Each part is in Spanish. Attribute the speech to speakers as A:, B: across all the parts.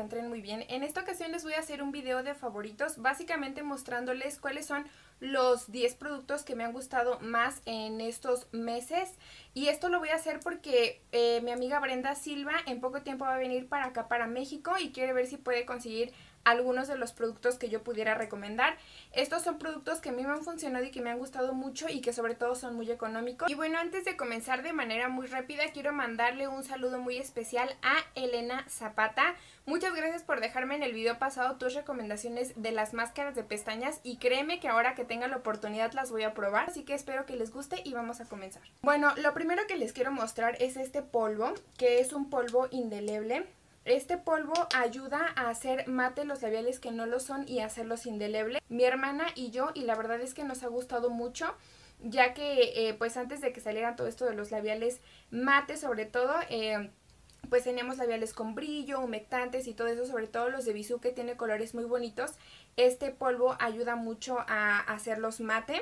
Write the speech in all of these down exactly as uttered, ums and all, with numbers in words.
A: encuentren muy bien. En esta ocasión les voy a hacer un video de favoritos, básicamente mostrándoles cuáles son los diez productos que me han gustado más en estos meses. Y esto lo voy a hacer porque eh, mi amiga Brenda Silva en poco tiempo va a venir para acá, para México, y quiere ver si puede conseguir algunos de los productos que yo pudiera recomendar. Estos son productos que a mí me han funcionado y que me han gustado mucho y que sobre todo son muy económicos. Y bueno, antes de comenzar de manera muy rápida, quiero mandarle un saludo muy especial a Elena Zapata. Muchas gracias por dejarme en el video pasado tus recomendaciones de las máscaras de pestañas y créeme que ahora que tenga la oportunidad las voy a probar, así que espero que les guste y vamos a comenzar. Bueno, lo primero que les quiero mostrar es este polvo, que es un polvo indeleble. Este polvo ayuda a hacer mate los labiales que no lo son y a hacerlos indelebles. Mi hermana y yo, y la verdad es que nos ha gustado mucho, ya que eh, pues antes de que salieran todo esto de los labiales mate sobre todo, eh, pues teníamos labiales con brillo, humectantes y todo eso, sobre todo los de Bisú que tiene colores muy bonitos. Este polvo ayuda mucho a hacerlos mate.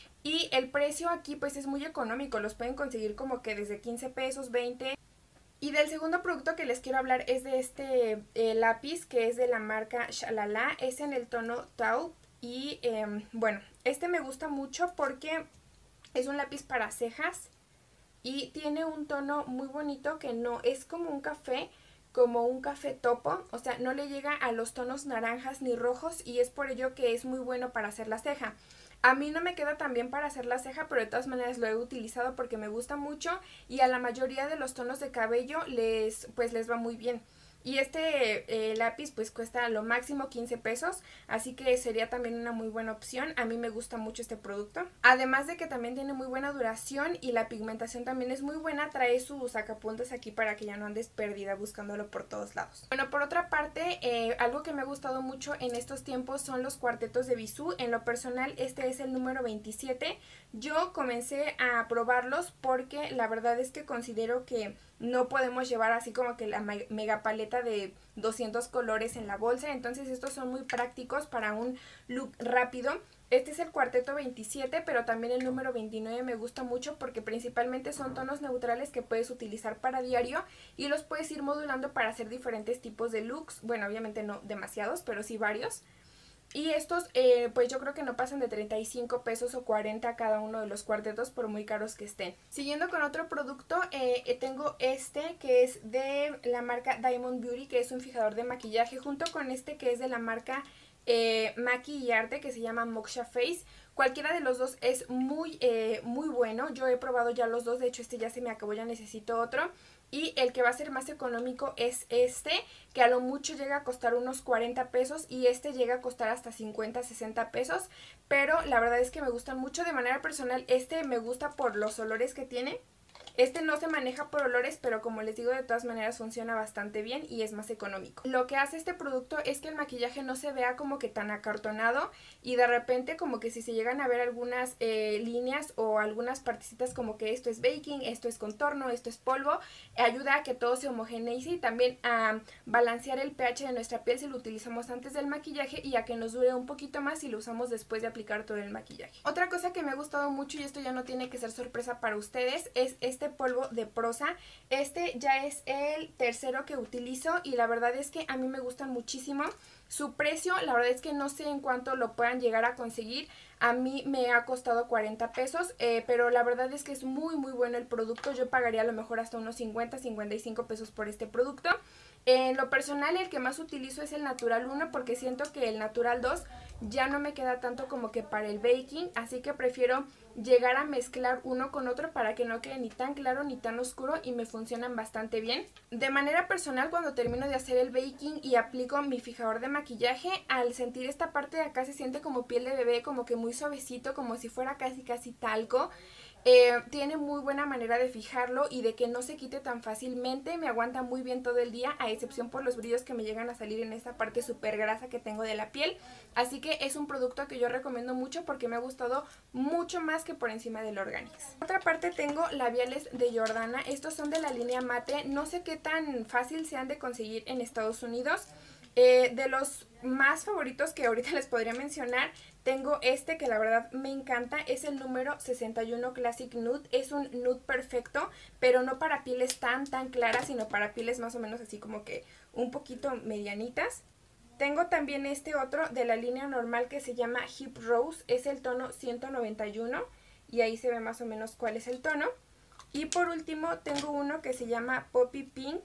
A: Y el precio aquí pues es muy económico, los pueden conseguir como que desde quince pesos, veinte. Y del segundo producto que les quiero hablar es de este eh, lápiz que es de la marca Shalala, es en el tono Taupe y eh, bueno, este me gusta mucho porque es un lápiz para cejas y tiene un tono muy bonito que no es como un café, como un café topo, o sea, no le llega a los tonos naranjas ni rojos y es por ello que es muy bueno para hacer la ceja. A mí no me queda tan bien para hacer la ceja, pero de todas maneras lo he utilizado porque me gusta mucho y a la mayoría de los tonos de cabello les, pues les va muy bien. Y este eh, lápiz pues cuesta a lo máximo quince pesos, así que sería también una muy buena opción. A mí me gusta mucho este producto. Además de que también tiene muy buena duración y la pigmentación también es muy buena. Trae sus sacapuntas aquí para que ya no andes perdida buscándolo por todos lados. Bueno, por otra parte, eh, algo que me ha gustado mucho en estos tiempos son los cuartetos de Bisú. En lo personal, este es el número veintisiete. Yo comencé a probarlos porque la verdad es que considero que no podemos llevar así como que la mega paleta de doscientos colores en la bolsa, entonces estos son muy prácticos para un look rápido. Este es el cuarteto veintisiete, pero también el número veintinueve me gusta mucho porque principalmente son tonos neutrales que puedes utilizar para diario y los puedes ir modulando para hacer diferentes tipos de looks. Bueno, obviamente no demasiados, pero sí varios. Y estos eh, pues yo creo que no pasan de treinta y cinco pesos o cuarenta cada uno de los cuartetos por muy caros que estén. Siguiendo con otro producto, eh, tengo este que es de la marca Diamond Beauty, que es un fijador de maquillaje, junto con este que es de la marca eh, Maki y Arte, que se llama Moksha Face. Cualquiera de los dos es muy, eh, muy bueno. Yo he probado ya los dos, de hecho este ya se me acabó, ya necesito otro. Y el que va a ser más económico es este, que a lo mucho llega a costar unos cuarenta pesos y este llega a costar hasta cincuenta, sesenta pesos. Pero la verdad es que me gustan mucho. De manera personal, este me gusta por los olores que tiene. Este no se maneja por olores, pero como les digo, de todas maneras funciona bastante bien y es más económico. Lo que hace este producto es que el maquillaje no se vea como que tan acartonado y de repente como que si se llegan a ver algunas eh, líneas o algunas partecitas como que esto es baking, esto es contorno, esto es polvo, ayuda a que todo se homogeneice y también a balancear el pH de nuestra piel si lo utilizamos antes del maquillaje y a que nos dure un poquito más si lo usamos después de aplicar todo el maquillaje. Otra cosa que me ha gustado mucho, y esto ya no tiene que ser sorpresa para ustedes, es este polvo de Prosa. Este ya es el tercero que utilizo y la verdad es que a mí me gustan muchísimo. Su precio, la verdad es que no sé en cuánto lo puedan llegar a conseguir. A mí me ha costado cuarenta pesos, eh, pero la verdad es que es muy muy bueno el producto. Yo pagaría a lo mejor hasta unos cincuenta, cincuenta y cinco pesos por este producto. En lo personal el que más utilizo es el Natural uno porque siento que el Natural dos ya no me queda tanto como que para el baking, así que prefiero llegar a mezclar uno con otro para que no quede ni tan claro ni tan oscuro y me funcionan bastante bien. De manera personal, cuando termino de hacer el baking y aplico mi fijador de maquillaje, al sentir esta parte de acá se siente como piel de bebé, como que muy suavecito, como si fuera casi casi talco. Eh, tiene muy buena manera de fijarlo y de que no se quite tan fácilmente, me aguanta muy bien todo el día, a excepción por los brillos que me llegan a salir en esta parte súper grasa que tengo de la piel, así que es un producto que yo recomiendo mucho porque me ha gustado mucho más que por encima del Organix. Por otra parte tengo labiales de Jordana, estos son de la línea mate, no sé qué tan fácil sean de conseguir en Estados Unidos. Eh, de los más favoritos que ahorita les podría mencionar, tengo este que la verdad me encanta, es el número sesenta y uno Classic Nude, es un nude perfecto, pero no para pieles tan tan claras, sino para pieles más o menos así como que un poquito medianitas. Tengo también este otro de la línea normal que se llama Hip Rose, es el tono ciento noventa y uno y ahí se ve más o menos cuál es el tono. Y por último tengo uno que se llama Poppy Pink,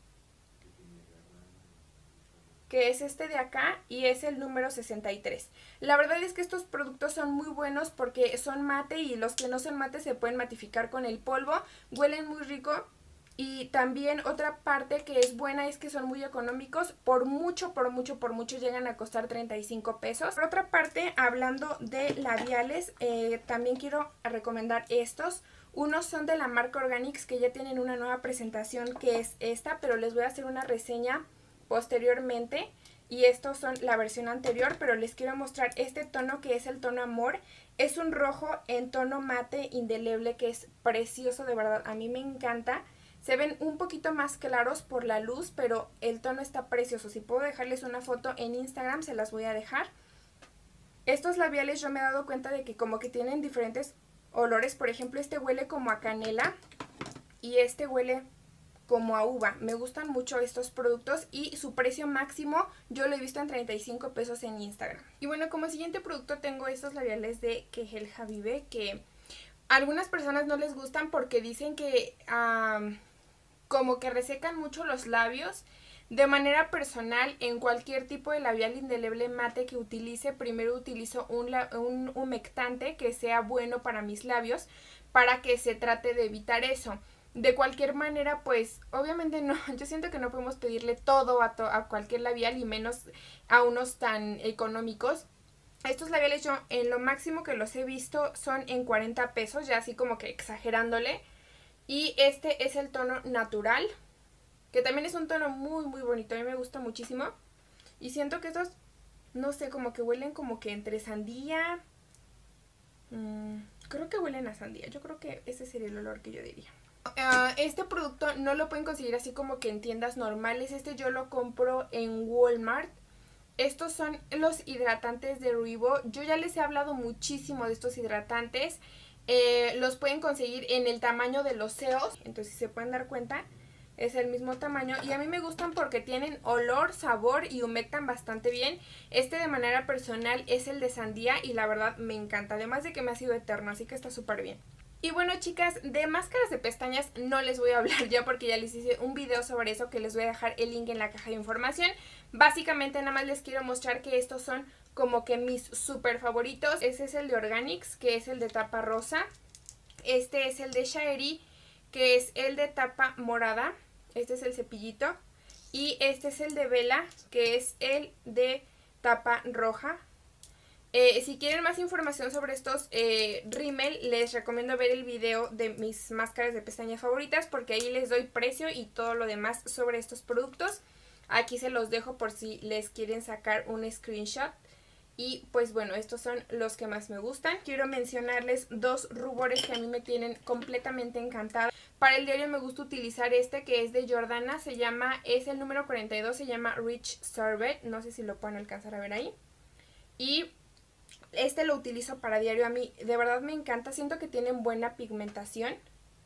A: que es este de acá y es el número sesenta y tres. La verdad es que estos productos son muy buenos porque son mate y los que no son mate se pueden matificar con el polvo, huelen muy rico. Y también otra parte que es buena es que son muy económicos, por mucho, por mucho, por mucho llegan a costar treinta y cinco pesos. Por otra parte, hablando de labiales, eh, también quiero recomendar estos. Unos son de la marca Organics que ya tienen una nueva presentación que es esta, pero les voy a hacer una reseña posteriormente. Y estos son la versión anterior, pero les quiero mostrar este tono que es el tono Amor. Es un rojo en tono mate indeleble que es precioso, de verdad, a mí me encanta. Se ven un poquito más claros por la luz, pero el tono está precioso. Si puedo dejarles una foto en Instagram, se las voy a dejar. Estos labiales yo me he dado cuenta de que como que tienen diferentes olores. Por ejemplo, este huele como a canela y este huele como a uva. Me gustan mucho estos productos y su precio máximo yo lo he visto en treinta y cinco pesos en Instagram. Y bueno, como siguiente producto tengo estos labiales de Kehel Habibe que a algunas personas no les gustan porque dicen que um, como que resecan mucho los labios. De manera personal, en cualquier tipo de labial indeleble mate que utilice, primero utilizo un, un humectante que sea bueno para mis labios para que se trate de evitar eso. De cualquier manera, pues obviamente no, yo siento que no podemos pedirle todo a, to a cualquier labial y menos a unos tan económicos. Estos labiales yo en lo máximo que los he visto son en cuarenta pesos, ya así como que exagerándole. Y este es el tono natural, que también es un tono muy muy bonito, a mí me gusta muchísimo. Y siento que estos, no sé, como que huelen como que entre sandía. Mm, creo que huelen a sandía, yo creo que ese sería el olor que yo diría. Uh, este producto no lo pueden conseguir así como que en tiendas normales, este yo lo compro en Walmart. Estos son los hidratantes de Ruivo. Yo ya les he hablado muchísimo de estos hidratantes. Eh, los pueden conseguir en el tamaño de los seos. Entonces si se pueden dar cuenta, es el mismo tamaño. Y a mí me gustan porque tienen olor, sabor y humectan bastante bien. Este de manera personal es el de sandía y la verdad me encanta. Además de que me ha sido eterno, así que está súper bien. Y bueno, chicas, de máscaras de pestañas no les voy a hablar ya porque ya les hice un video sobre eso que les voy a dejar el link en la caja de información. Básicamente nada más les quiero mostrar que estos son como que mis super favoritos. Ese es el de Organics, que es el de tapa rosa. Este es el de Shaeri, que es el de tapa morada. Este es el cepillito. Y este es el de Vela, que es el de tapa roja. Eh, si quieren más información sobre estos eh, rímel, les recomiendo ver el video de mis máscaras de pestañas favoritas porque ahí les doy precio y todo lo demás sobre estos productos. Aquí se los dejo por si les quieren sacar un screenshot. Y pues bueno, estos son los que más me gustan. Quiero mencionarles dos rubores que a mí me tienen completamente encantada. Para el diario me gusta utilizar este que es de Jordana, se llama, es el número cuarenta y dos, se llama Rich Sorbet. No sé si lo pueden alcanzar a ver ahí. Y este lo utilizo para diario, a mí de verdad me encanta, siento que tienen buena pigmentación.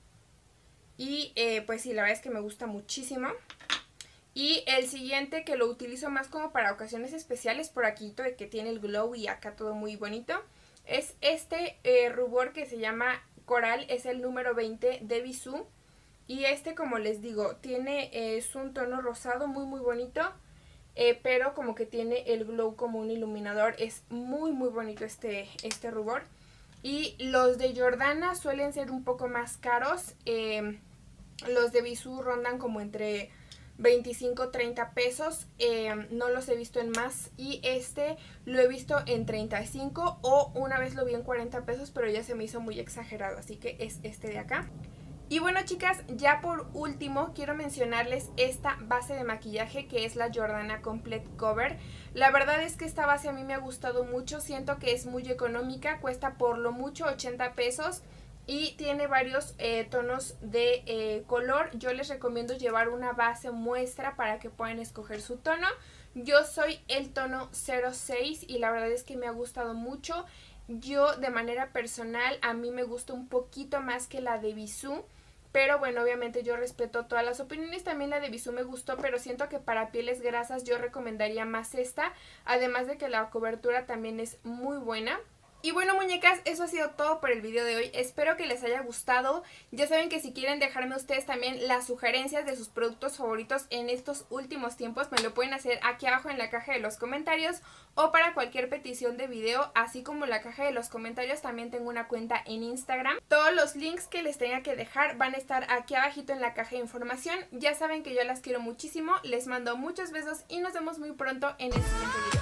A: Y eh, pues sí, la verdad es que me gusta muchísimo. Y el siguiente que lo utilizo más como para ocasiones especiales, por aquí de que tiene el glow y acá todo muy bonito, es este eh, rubor que se llama Coral, es el número veinte de Bisú. Y este, como les digo, tiene eh, es un tono rosado muy muy bonito. Eh, pero como que tiene el glow como un iluminador. Es muy muy bonito este, este rubor. Y los de Jordana suelen ser un poco más caros. Eh, los de Bisú rondan como entre veinticinco a treinta pesos. Eh, no los he visto en más. Y este lo he visto en treinta y cinco o una vez lo vi en cuarenta pesos, pero ya se me hizo muy exagerado. Así que es este de acá. Y bueno, chicas, ya por último quiero mencionarles esta base de maquillaje que es la Jordana Complete Cover. La verdad es que esta base a mí me ha gustado mucho, siento que es muy económica, cuesta por lo mucho ochenta pesos y tiene varios eh, tonos de eh, color. Yo les recomiendo llevar una base muestra para que puedan escoger su tono. Yo soy el tono cero seis y la verdad es que me ha gustado mucho. Yo de manera personal a mí me gusta un poquito más que la de Bisú. Pero bueno, obviamente yo respeto todas las opiniones. También la de Bisú me gustó, pero siento que para pieles grasas yo recomendaría más esta. Además de que la cobertura también es muy buena. Y bueno, muñecas, eso ha sido todo por el video de hoy. Espero que les haya gustado. Ya saben que si quieren dejarme ustedes también las sugerencias de sus productos favoritos en estos últimos tiempos, me lo pueden hacer aquí abajo en la caja de los comentarios, o para cualquier petición de video, así como la caja de los comentarios también tengo una cuenta en Instagram. Todos los links que les tenga que dejar van a estar aquí abajito en la caja de información. Ya saben que yo las quiero muchísimo, les mando muchos besos y nos vemos muy pronto en el siguiente video.